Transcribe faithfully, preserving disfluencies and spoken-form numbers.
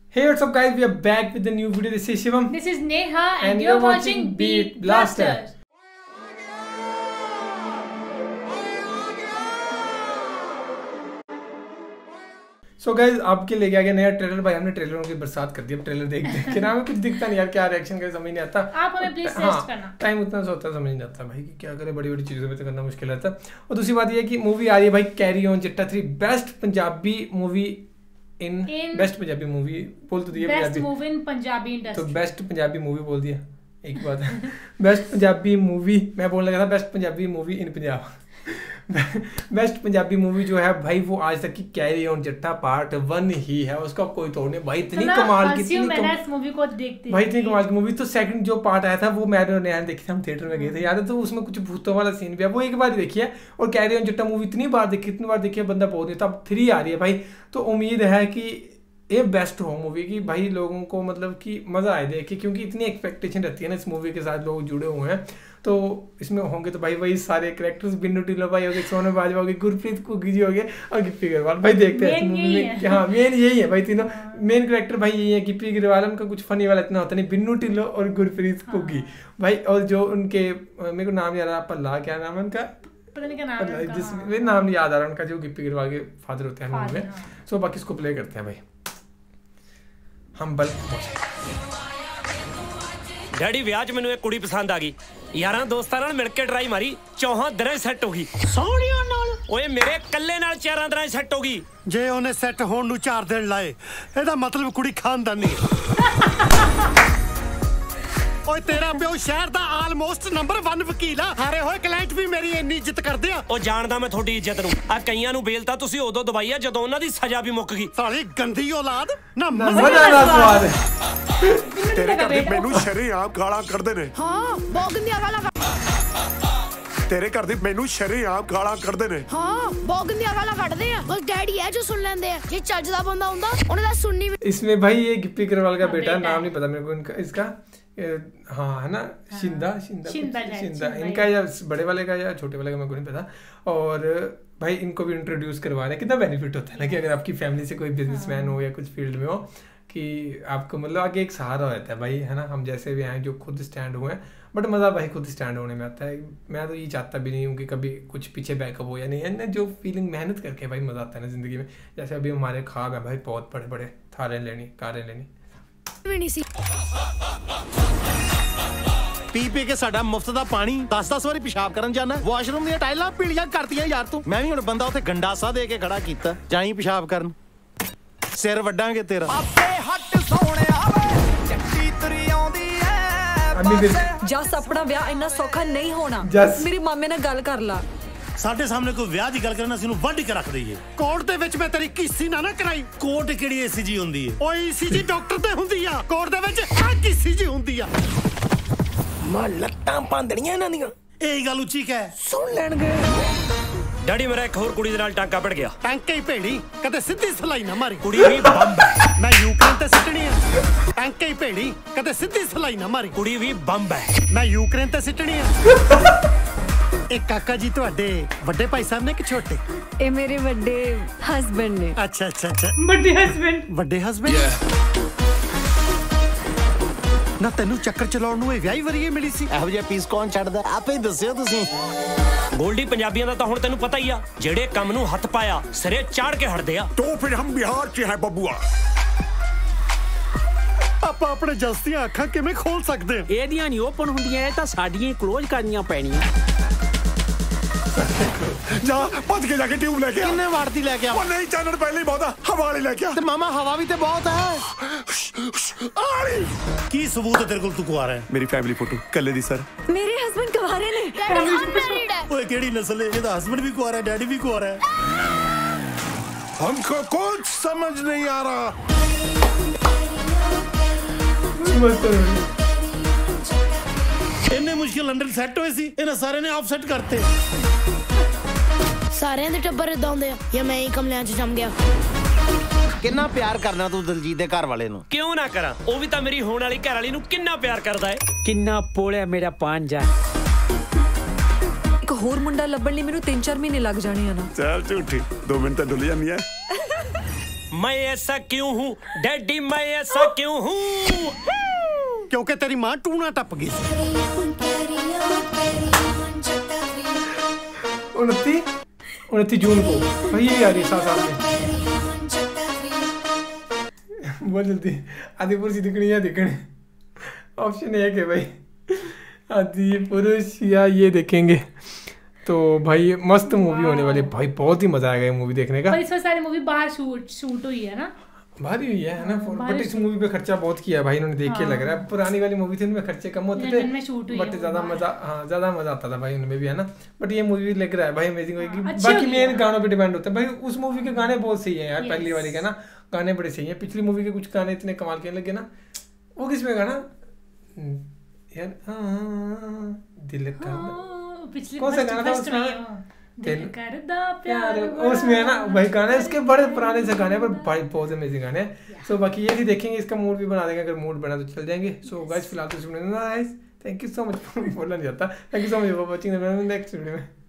Hey, what's up guys, we are back with the new video. This is Shivam. This is Neha and, and you're, you're watching Beat Blaster. So so guys आपके लेके आ गया नया trailer. भाई हमने ट्रेलरों की बरसात कर दी। अब ट्रेलर देख देख के ना हमें कुछ दिखता नहीं यार, क्या रिएक्शन करे समझ नहीं आता। आप हमें प्लीज सजेस्ट करना। टाइम उतना सा होता है, समझ नहीं आता भाई कि क्या करे, बड़ी बड़ी चीज़ों में तो करना मुश्किल रहता है। और दूसरी बात ये है कि मूवी आ रही है भाई carry on Jatta three, best Punjabi movie in best Punjabi movie बोल तो दिया, best movie in Punjabi industry, तो बेस्ट पंजाबी मूवी बोल दिया एक बात है। बेस्ट पंजाबी मूवी मैं बोलने लगा था, best Punjabi movie in Punjab. Best Punjabi movie जो है भाई वो आज तक की carry on Jatta part one ही है, उसका कोई तोड़ नहीं भाई। इतनी कमाल की इतनी कम... मूवी को देखते भाई इतनी कमाल की मूवी। तो सेकंड जो पार्ट आया था वो मैंने नया देखी थी, हम थिएटर में गए थे याद है, तो उसमें कुछ भूतों वाला सीन भी है, वो एक बार ही देखी है। और कैरी ऑन जट्टा मूवी इतनी बार देखी इतनी बार देखी है बंदा बहुत नहीं था। अब थ्री आ रही है भाई, तो उम्मीद है कि ये बेस्ट हो मूवी की भाई, लोगों को मतलब कि मज़ा आए देख के, क्योंकि इतनी एक्सपेक्टेशन रहती है ना इस मूवी के साथ, लोग जुड़े हुए हैं। तो इसमें होंगे तो भाई वही सारे कैरेक्टर्स, बिन्नू टिल्लो भाई होगे, सोनम बाजवा होगी, गुरप्रीत कुकी जी होगे और गिप्पी अग्रवाल। भाई देखते हैं इस मूवी में, हाँ मेन यही है भाई, तीनों मेन कैरेक्टर भाई यही है। गिप्पी अग्रवाल उनका कुछ फनी वाला इतना होता नहीं, बिन्नू टिल्लो और गुरप्रीत कुकी भाई। और जो उनके मेरे को नाम याद आ रहा, पल्ला क्या नाम है उनका, जिसमें नाम नहीं याद आ रहा उनका, जो गिप्पी अग्रवाल के फादर होते हैं मूवी में। सो बाकी इसको प्ले करते हैं भाई हम बल। डैडी विआह च मैनू एक कुड़ी पसंद आ गई, यारां दोस्तां नाल मिल के ट्राई मारी, चौहां दरां सैट हो गई। सोहणियां नाल ओए मेरे कल्ले नाल चारां दरां सैट हो गई। जे ओने सैट होण नूं चार दिन लाए एदा मतलब कुड़ी खानदानी है। ओए तेरा प्यो शहर दा आलमोस्ट नंबर वन वकील आ, हारे होए क्लाइंट भी मेरी इन्नी इज्जत करदे आ। ओ जानदा मैं थोड़ी इज्जत नूं, आ कईयां नूं बेल तां तुसीं उदों दवाई आ जदों उन्हां दी सजा भी मुक्क गई। साली गंदी औलाद ना मजा ना स्वाद तेरे घर दे मैनू शरेआम गालां कढदे ने। हां बहुत गंदियां गालां तेरे घर दे मैनू शरेआम गालां कढदे ने। हां बहुत गंदियां गालां कढदे आ, बस डैडी है जो सुन लेंदे आ, जे चज दा बंदा हुंदा उन्हें दा सुननी। इसमें भाई ये गिप्पी अग्रवाल का बेटा, नाम नहीं पता मेरे को इनका, इसका हाँ है ना, शिंदा शिंदा शिंदा, शिंदा इनका या बड़े वाले का या छोटे वाले का मेरे को नहीं पता। और भाई इनको भी इंट्रोड्यूस करवा रहे हैं। कितना बेनिफिट होता है ना कि अगर आपकी फैमिली से कोई बिजनेसमैन हो या कुछ फील्ड में हो, कि आपको मतलब आगे एक सहारा रहता है भाई, है ना। हम जैसे भी आए जो खुद स्टैंड हुए हैं, बट मज़ा भाई खुद स्टैंड होने में आता है। मैं तो ये चाहता भी नहीं हूँ कि कभी कुछ पीछे बैकअप हो या नहीं है ना, जो फीलिंग मेहनत करके भाई मज़ा आता है ना ज़िंदगी में। जैसे अभी हमारे ख्वाब है भाई बहुत बड़े बड़े, थारें लेनी, कारें लेनी। पी पी के साडा मुफ्त दा पानी दस दस वारी पेशाब करन जाना, वाशरूम दी टाइलां पीलियां करतियां यार तू। मैं भी हुण बंदा उत्थे गंडासा दे के खड़ा कीता, जाई पेशाब करन, सिर वड्डांगे तेरा। आपे हट सोहणिया वे जट्टी तुरी आउंदी ऐ, जस अपना ब्याह इन्ना सौखा नहीं होना। मेरी मामे नाल गल कर ला, साडे सामने कोई ब्याह दी गल करना असीं नूं वड्ड के रख दईए। कोर्ट दे विच मैं तेरी किसी ना ना कराई। कोर्ट किहड़ी ईसीजी हुंदी है? ओए ईसीजी डॉक्टर ते हुंदी आ, कोर्ट दे विच आ कीसीजी हुंदी आ। मां लत्तां पांदड़ियां इन्हां दियां, एही गल उच्ची कह सुन लैणगे। डैडी मेरा एक होर कुड़ी दे नाल टांका पड़ गया। टांके ही भेड़ी कदे सीधी सलाई ना मारी, कुड़ी भी बंब है। मैं यूक्रेन ते सिटणी है। टांके ही भेड़ी कदे सीधी सलाई ना मारी, कुड़ी भी बंब है। मैं यूक्रेन ते सिटणी है। एक काका जी तुहाडे बड़े भाई साहब ने कि छोटे? ए मेरे बड़े हस्बैंड ने। अच्छा अच्छा अच्छा, बड़े हस्बैंड बड़े हस्बैंड ना तेनू चक्कर चलाउण नूं विआही वरीए मिली सी। ਇਹੋ ਜਿਹਾ ਪੀਸ ਕੌਣ ਛੱਡਦਾ, ਆਪੇ ਹੀ ਦੱਸਿਓ ਤੁਸੀਂ। गोल्डी पंजाबियों का तो हुण तेनू पता ही आ, जेड़े काम नूं हथ पाया सिरे चाड़ के हटदे आ। तो फिर हम बिहार च है बबुआ, ਆਪਾਂ ਆਪਣੇ ਜਲਸੀਆਂ ਅੱਖਾਂ ਕਿਵੇਂ ਖੋਲ ਸਕਦੇ? ਇਹਦੀਆਂ ਨਹੀਂ ਓਪਨ ਹੁੰਦੀਆਂ, ਇਹ ਤਾਂ ਸਾਡੀਆਂ ਕਲੋਜ਼ ਕਰਨੀਆਂ ਪੈਣੀਆਂ। ਜਾ ਭੱਜ ਕੇ ਜਾ ਕੇ ਟਿਊਬ ਲੈ ਕੇ ਆ। ਕਿੰਨੇ ਵਾਟ ਦੀ ਲੈ ਕੇ ਆ? ਉਹ ਨਹੀਂ ਚਾਨਣ ਪਹਿਲੇ ਹੀ ਬਹੁਤ ਆ, ਹਵਾ ਵਾਲੀ ਲੈ ਕੇ ਆ। ਤੇ ਮਾਮਾ ਹਵਾ ਵੀ ਤੇ ਬਹੁਤ ਹੈ। ਆਲੀ ਕੀ ਸਬੂਤ ਹੈ ਤੇਰੇ ਕੋਲ ਤੂੰ ਕੁਆਰਾ ਹੈ? ਮੇਰੀ ਫੈਮਿਲੀ ਫੋਟੋ ਕੱਲੇ ਦੀ ਸਰ। ਮੇਰੇ ਹਸਬੈਂਡ ਕੁਆਰੇ ਨੇ। ਓਏ ਕਿਹੜੀ ਨਸਲ ਹੈ? ਇਹਦਾ ਹਸਬੈਂਡ ਵੀ ਕੁਆਰਾ ਹੈ, ਡੈਡੀ ਵੀ ਕੁਆਰਾ ਹੈ। हमको कुछ समझ नहीं आ रहा। इन्ने मुश्किल लंडन सेट हुए सी, इन्हें सारे ने ऑफ सेट करते। सारे दे टब्बर इदां हुंदे आ या मैं ही कमलियां च जम गया? किन्ना प्यार करना तू दिलजीत दे घर वाले नूं? क्यों ना करा, ओ भी तां मेरी होण वाली घर वाली नूं किन्ना प्यार करदा है। किन्ना पोलिया मेरा पांजा। एक होर मुंडा लभण लई मैनूं तीन चार महीने लग जाने आ ना। चल झूठी, दो मिनट डुल जानी है। मैं ऐसा क्यों हूँ डैडी, मैं ऐसा क्यों हूँ? क्योंकि तेरी माँ टूना टप गई। उनतीस उनतीस जून को भाई ये भी आ रही है साथ साथ में। बहुत जल्दी आदिपुरुष दिखनी है दिखने ऑप्शन एक है भाई, आदिपुरुष या ये देखेंगे। तो भाई मस्त मूवी होने वाली भाई, बहुत ही मजा आएगा ये मूवी देखने का। पर इस सारी मूवी बाहर शूट शूट हुई है ना, भारी हुई है ना, बट इस मूवी पे खर्चा बहुत किया भाई इन्होंने, देख के लग रहा है। पुरानी वाली मूवी थी उनमें खर्चे कम होते थे बट ज्यादा मजा, हाँ ज्यादा मजा आता था भाई उनमें भी है ना। बट ये मूवी लग रहा है भाई अमेजिंग होगी। बाकी मेन गानों पे डिपेंड होता है भाई, उस मूवी के गाने बहुत सही है यार, पहली वाली के ना गाने बड़े सही है। पिछली मूवी के कुछ गाने इतने कमाल के लगे ना। वो किसमें गाना यार, दिल का कौन सा गाना था उसमें, दिल करदा प्यार उसमें है ना भाई गाने उसके बड़े पुराने से गाने पर भाई बहुत अमेजिंग गाने हैं। सो बाकी ये भी देखेंगे, इसका मूड भी बना देंगे, अगर मूड बना तो चल जाएंगे। सो गाइस फिलहाल तो guys thank you so much, बोलना नहीं जाता, thank you so much for watching the next video में।